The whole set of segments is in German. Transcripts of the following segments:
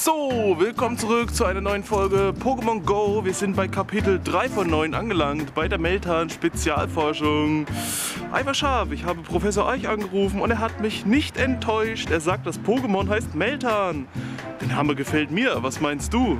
So, willkommen zurück zu einer neuen Folge Pokémon Go. Wir sind bei Kapitel 3 von 9 angelangt, bei der Meltan Spezialforschung. Einfach scharf, ich habe Professor Eich angerufen und er hat mich nicht enttäuscht. Er sagt, das Pokémon heißt Meltan. Der Name gefällt mir, was meinst du?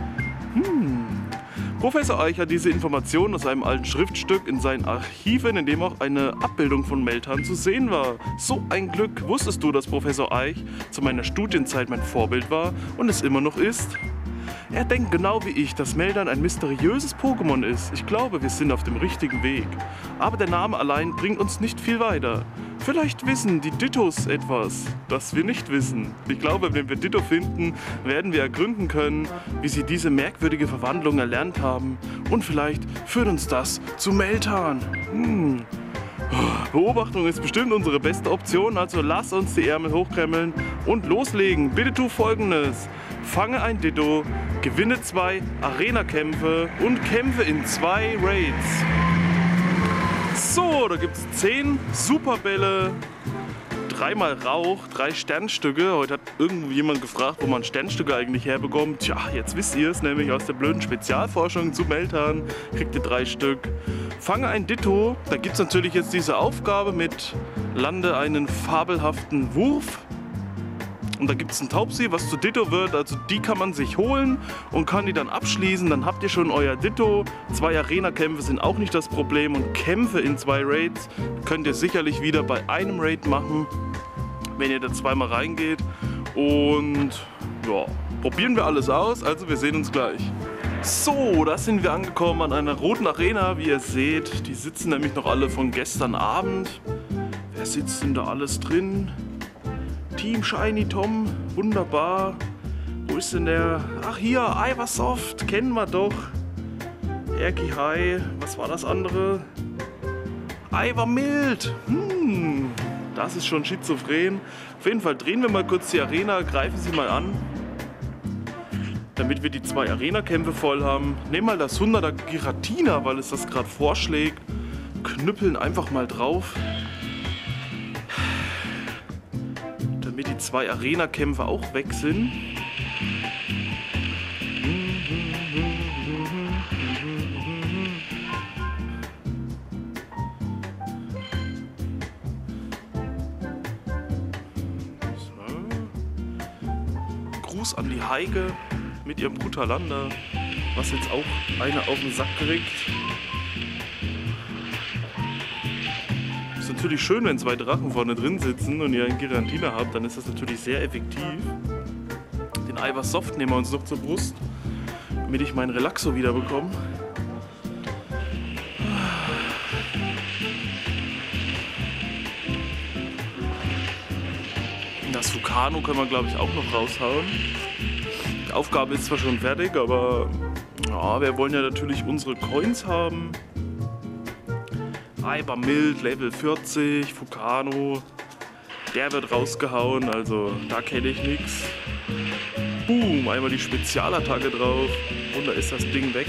Professor Eich hat diese Information aus einem alten Schriftstück in seinen Archiven, in dem auch eine Abbildung von Meltan zu sehen war. So ein Glück. Wusstest du, dass Professor Eich zu meiner Studienzeit mein Vorbild war und es immer noch ist? Er denkt genau wie ich, dass Meltan ein mysteriöses Pokémon ist. Ich glaube, wir sind auf dem richtigen Weg. Aber der Name allein bringt uns nicht viel weiter. Vielleicht wissen die Dittos etwas, das wir nicht wissen. Ich glaube, wenn wir Ditto finden, werden wir ergründen können, wie sie diese merkwürdige Verwandlung erlernt haben. Und vielleicht führt uns das zu Meltan. Beobachtung ist bestimmt unsere beste Option, also lass uns die Ärmel hochkremmeln und loslegen. Bitte tu Folgendes. Fange ein Ditto, gewinne 2 Arena-Kämpfe und kämpfe in 2 Raids. So, da gibt es 10 Superbälle, 3-mal Rauch, 3 Sternstücke. Heute hat irgendwo jemand gefragt, wo man Sternstücke eigentlich herbekommt. Tja, jetzt wisst ihr es, nämlich aus der blöden Spezialforschung zu Meltan kriegt ihr 3 Stück. Fange ein Ditto, da gibt es natürlich jetzt diese Aufgabe mit lande einen fabelhaften Wurf. Und da gibt es ein Taubsi, was zu Ditto wird, also die kann man sich holen und kann die dann abschließen, dann habt ihr schon euer Ditto. 2 Arena-Kämpfe sind auch nicht das Problem und Kämpfe in 2 Raids könnt ihr sicherlich wieder bei einem Raid machen, wenn ihr da 2-mal reingeht. Und ja, probieren wir alles aus, also wir sehen uns gleich. So, da sind wir angekommen an einer roten Arena, wie ihr seht. Die sitzen nämlich noch alle von gestern Abend. Wer sitzt denn da alles drin? Team Shiny Tom, wunderbar. Wo ist denn der? Ach hier, Iversoft, kennen wir doch. Erki High, was war das andere? Ivermild. Das ist schon schizophren. Auf jeden Fall drehen wir mal kurz die Arena, greifen sie mal an. Damit wir die 2 Arena-Kämpfe voll haben. Nehmen mal das 100er Giratina, weil es das gerade vorschlägt. Knüppeln einfach mal drauf. Damit die 2 Arena-Kämpfe auch weg sind. So. Gruß an die Heike mit ihrem Brutalanda, was jetzt auch einer auf den Sack kriegt. Ist natürlich schön, wenn 2 Drachen vorne drin sitzen und ihr einen Giratina habt, dann ist das natürlich sehr effektiv. Den Iversoft nehmen wir uns noch zur Brust, damit ich meinen Relaxo wieder bekomme. Das Vulcano können wir, glaube ich, auch noch raushauen. Die Aufgabe ist zwar schon fertig, aber ja, wir wollen ja natürlich unsere Coins haben. Ivermild, Level 40, Vulcano, der wird rausgehauen, also da kenne ich nichts. Boom, einmal die Spezialattacke drauf und da ist das Ding weg.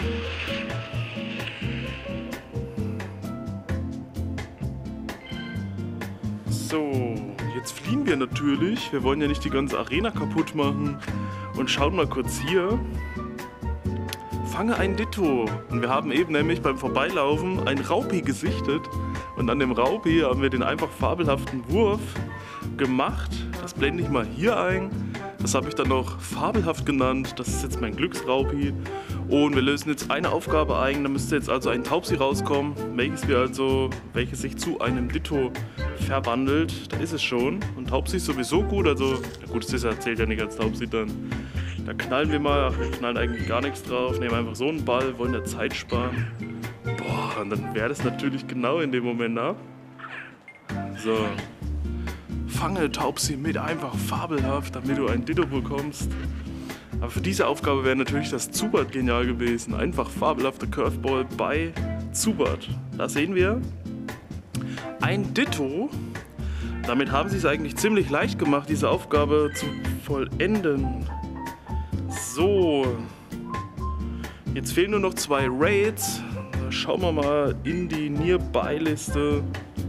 So, jetzt fliehen wir natürlich, wir wollen ja nicht die ganze Arena kaputt machen und schauen mal kurz hier. Fange ein Ditto. Und wir haben eben nämlich beim Vorbeilaufen ein Raupi gesichtet. Und an dem Raupi haben wir den einfach fabelhaften Wurf gemacht. Das blende ich mal hier ein. Das habe ich dann noch fabelhaft genannt. Das ist jetzt mein Glücksraupi. Und wir lösen jetzt eine Aufgabe ein. Da müsste jetzt also ein Taubsi rauskommen, welches sich zu einem Ditto verwandelt. Da ist es schon. Und Taubsi ist sowieso gut. Also, ja gut, das zählt ja nicht als Taubsi dann. Da knallen wir mal, ach, wir knallen eigentlich gar nichts drauf, nehmen einfach so einen Ball, wollen ja Zeit sparen. Boah, und dann wäre das natürlich genau in dem Moment ab. So. Fange Taubsi mit, einfach fabelhaft, damit du ein Ditto bekommst. Aber für diese Aufgabe wäre natürlich das Zubat genial gewesen. Einfach fabelhafter Curveball bei Zubat. Da sehen wir ein Ditto. Damit haben sie es eigentlich ziemlich leicht gemacht, diese Aufgabe zu vollenden. So, jetzt fehlen nur noch 2 Raids. Da schauen wir mal in die Nearby-Liste.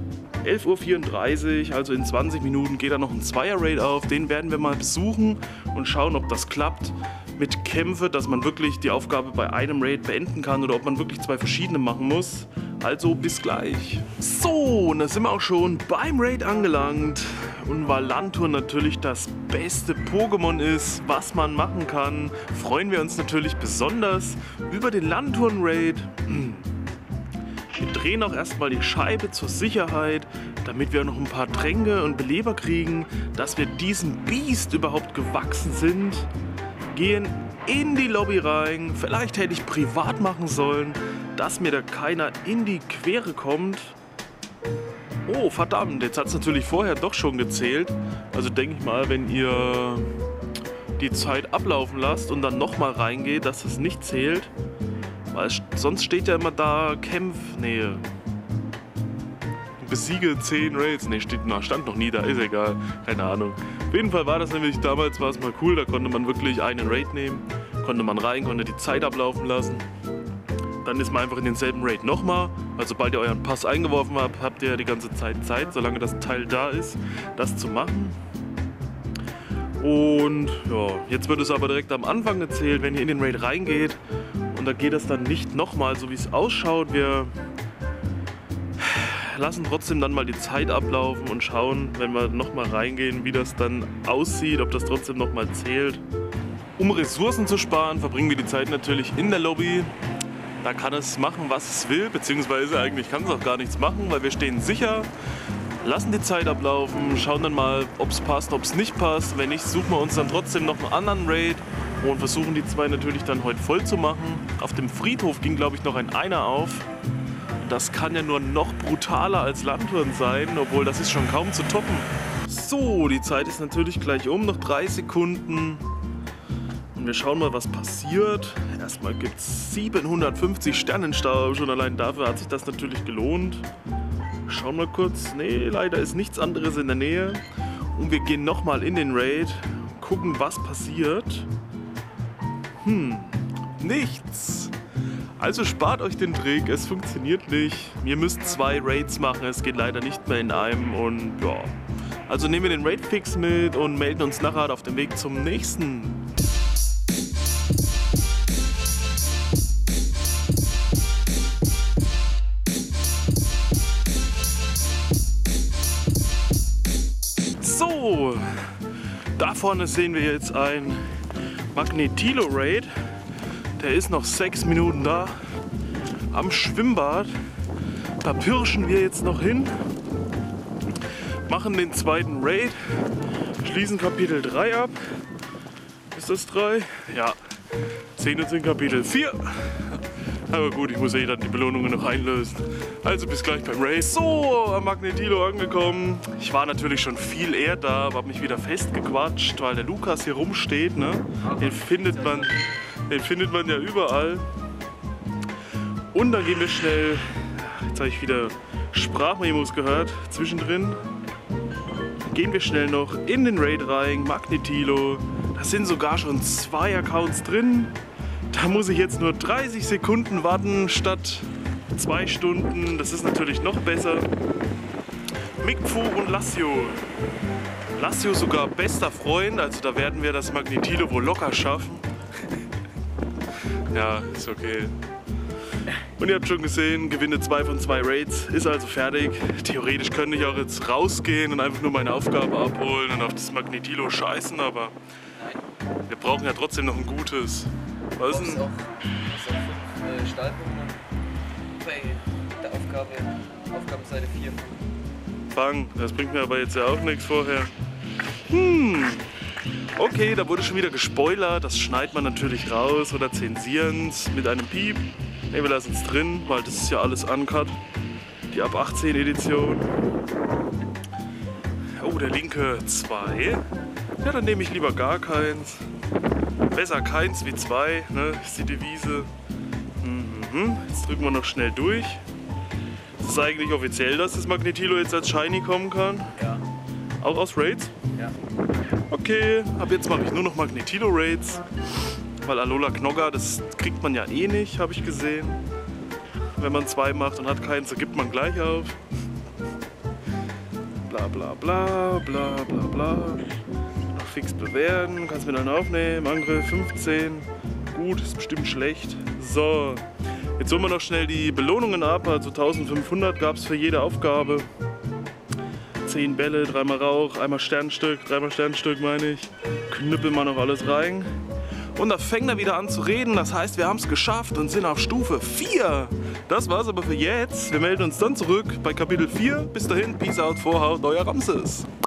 11:34 Uhr, also in 20 Minuten geht da noch ein Zweier-Raid auf. Den werden wir mal besuchen und schauen, ob das klappt mit Kämpfe, dass man wirklich die Aufgabe bei einem Raid beenden kann oder ob man wirklich 2 verschiedene machen muss. Also bis gleich. So, und da sind wir auch schon beim Raid angelangt. Und weil Lanturn natürlich das beste Pokémon ist, was man machen kann, freuen wir uns natürlich besonders über den Lanturn-Raid. Wir drehen auch erstmal die Scheibe zur Sicherheit, damit wir noch ein paar Tränke und Beleber kriegen, dass wir diesem Biest überhaupt gewachsen sind. Gehen in die Lobby rein. Vielleicht hätte ich privat machen sollen, dass mir da keiner in die Quere kommt. Oh, verdammt, jetzt hat es natürlich vorher doch schon gezählt. Also denke ich mal, wenn ihr die Zeit ablaufen lasst und dann nochmal reingeht, dass das nicht zählt. Weil sonst steht ja immer da, Nähe. Besiege 10 Raids. Ne, stand noch nie da, ist egal. Keine Ahnung. Auf jeden Fall war das nämlich, damals war es mal cool, da konnte man wirklich einen Raid nehmen. Konnte man rein, konnte die Zeit ablaufen lassen. Dann ist man einfach in denselben Raid nochmal. Also sobald ihr euren Pass eingeworfen habt, habt ihr die ganze Zeit, solange das Teil da ist, das zu machen. Und ja, jetzt wird es aber direkt am Anfang gezählt, wenn ihr in den Raid reingeht. Und da geht es dann nicht nochmal, so wie es ausschaut. Wir lassen trotzdem dann mal die Zeit ablaufen und schauen, wenn wir nochmal reingehen, wie das dann aussieht, ob das trotzdem nochmal zählt. Um Ressourcen zu sparen, verbringen wir die Zeit natürlich in der Lobby. Da kann es machen, was es will, beziehungsweise eigentlich kann es auch gar nichts machen, weil wir stehen sicher, lassen die Zeit ablaufen, schauen dann mal, ob es passt, ob es nicht passt. Wenn nicht, suchen wir uns dann trotzdem noch einen anderen Raid und versuchen die 2 natürlich dann heute voll zu machen. Auf dem Friedhof ging, glaube ich, noch ein Einer auf. Das kann ja nur noch brutaler als Lanturn sein, obwohl das ist schon kaum zu toppen. So, die Zeit ist natürlich gleich um, noch 3 Sekunden. Und wir schauen mal, was passiert. Erstmal gibt es 750 Sternenstaub, schon allein dafür hat sich das natürlich gelohnt. Schauen wir kurz, nee, leider ist nichts anderes in der Nähe. Und wir gehen nochmal in den Raid, gucken, was passiert. Nichts. Also spart euch den Trick, es funktioniert nicht. Ihr müsst 2 Raids machen, es geht leider nicht mehr in einem und ja. Also nehmen wir den Raid-Fix mit und melden uns nachher auf dem Weg zum nächsten. So, da vorne sehen wir jetzt ein Magnetilo-Raid. Der ist noch 6 Minuten da am Schwimmbad. Da pirschen wir jetzt noch hin, machen den zweiten Raid, schließen Kapitel 3 ab. Ist das 3? Ja. 10 ist in Kapitel 4. Aber gut, ich muss ja dann die Belohnungen noch einlösen. Also bis gleich beim Raid. So, am Magnetilo angekommen. Ich war natürlich schon viel eher da, aber habe mich wieder festgequatscht, weil der Lukas hier rumsteht. Ne? Den findet man ja überall. Und dann gehen wir schnell, jetzt habe ich wieder Sprachmemos gehört zwischendrin. Gehen wir schnell noch in den Raid rein, Magnetilo. Da sind sogar schon 2 Accounts drin. Da muss ich jetzt nur 30 Sekunden warten statt 2 Stunden. Das ist natürlich noch besser. Mikfu und Lassio. Lassio sogar bester Freund, also da werden wir das Magnetilo wohl locker schaffen. Ja, ist okay. Und ihr habt schon gesehen, gewinne 2 von 2 Raids, ist also fertig. Theoretisch könnte ich auch jetzt rausgehen und einfach nur meine Aufgabe abholen und auf das Magnetilo scheißen, aber wir brauchen ja trotzdem noch ein gutes. Was ist denn? Auch 5 Stahlpunkte bei der Aufgabenseite 4. Fang, das bringt mir aber jetzt ja auch nichts vorher. Okay, da wurde schon wieder gespoilert, das schneidet man natürlich raus oder zensieren es mit einem Piep. Ne, wir lassen es drin, weil das ist ja alles uncut. Die ab 18 Edition. Oh, der linke 2. Ja, dann nehme ich lieber gar keins. Besser keins wie 2, ne, ist die Devise. Jetzt drücken wir noch schnell durch. Ist es eigentlich offiziell, dass das Magnetilo jetzt als Shiny kommen kann? Ja. Auch aus Raids? Ja. Okay, ab jetzt mache ich nur noch Magnetilo-Raids. Weil Alola Knogger, das kriegt man ja eh nicht, habe ich gesehen. Wenn man 2 macht und hat keins, dann gibt man gleich auf. bla bla bla bla bla bla. Noch fix bewerten, kannst mir dann aufnehmen. Angriff 15. Gut, ist bestimmt schlecht. So, jetzt holen wir noch schnell die Belohnungen ab. Also 1500 gab es für jede Aufgabe. 10 Bälle, 3-mal Rauch, einmal Sternstück, 3-mal Sternstück meine ich. Knüppeln wir noch alles rein. Und da fängt er wieder an zu reden. Das heißt, wir haben es geschafft und sind auf Stufe 4. Das war's aber für jetzt. Wir melden uns dann zurück bei Kapitel 4. Bis dahin, Peace out, Vorhaut, euer Ramses.